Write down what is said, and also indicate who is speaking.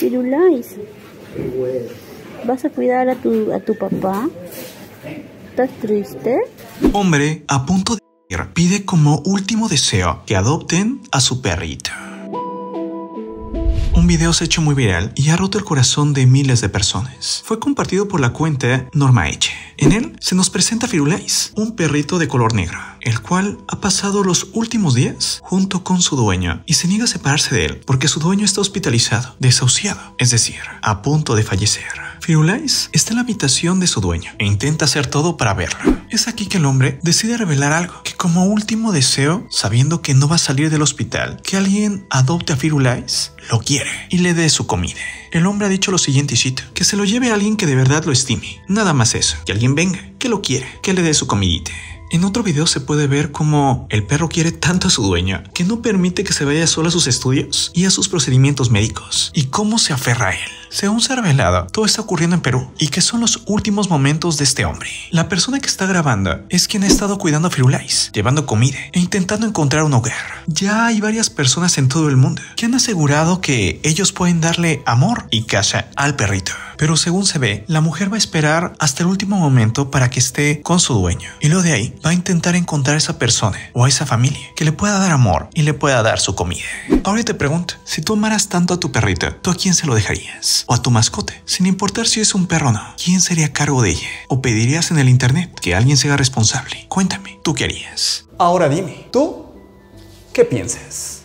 Speaker 1: Firulais, ¿vas a cuidar a tu papá? ¿Estás triste?
Speaker 2: Hombre a punto de morir pide como último deseo que adopten a su perrito. Un video se ha hecho muy viral y ha roto el corazón de miles de personas. Fue compartido por la cuenta Norma Eche. En él se nos presenta Firulais, un perrito de color negro, el cual ha pasado los últimos días junto con su dueño y se niega a separarse de él porque su dueño está hospitalizado, desahuciado, es decir, a punto de fallecer. Firulais está en la habitación de su dueño e intenta hacer todo para verlo. Es aquí que el hombre decide revelar algo, que como último deseo, sabiendo que no va a salir del hospital, que alguien adopte a Firulais, lo quiere y le dé su comida. El hombre ha dicho lo siguiente, y cito, que se lo lleve a alguien que de verdad lo estime. Nada más eso, que alguien venga, que lo quiere, que le dé su comidita. En otro video se puede ver cómo el perro quiere tanto a su dueño que no permite que se vaya solo a sus estudios y a sus procedimientos médicos, y cómo se aferra a él. Según se ha revelado, todo está ocurriendo en Perú y que son los últimos momentos de este hombre. La persona que está grabando es quien ha estado cuidando a Firulais, llevando comida e intentando encontrar un hogar. Ya hay varias personas en todo el mundo que han asegurado que ellos pueden darle amor y casa al perrito. Pero según se ve, la mujer va a esperar hasta el último momento para que esté con su dueño. Y luego de ahí va a intentar encontrar a esa persona o a esa familia que le pueda dar amor y le pueda dar su comida. Ahora te pregunto, si tú amaras tanto a tu perrito, ¿tú a quién se lo dejarías? ¿O a tu mascota? Sin importar si es un perro o no, ¿quién sería a cargo de ella? ¿O pedirías en el internet que alguien se haga responsable? Cuéntame, ¿tú qué harías?
Speaker 3: Ahora dime, ¿tú qué piensas?